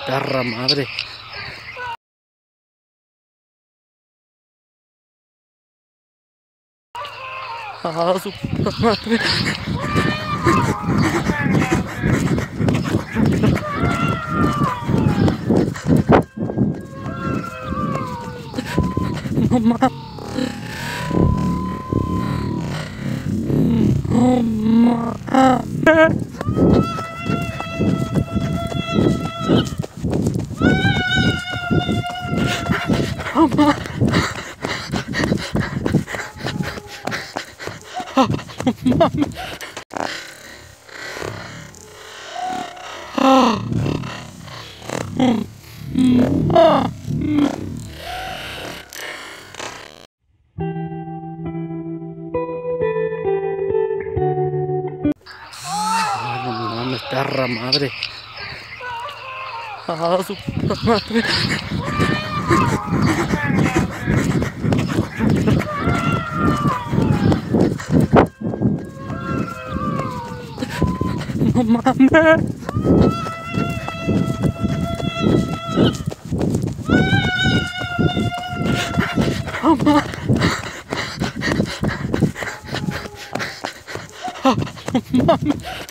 perra madre. Ah, su puta madre. No mames. No mames. No mames. Ay, no mames, perra madre. Ah, su puta madre. No mames. No mames.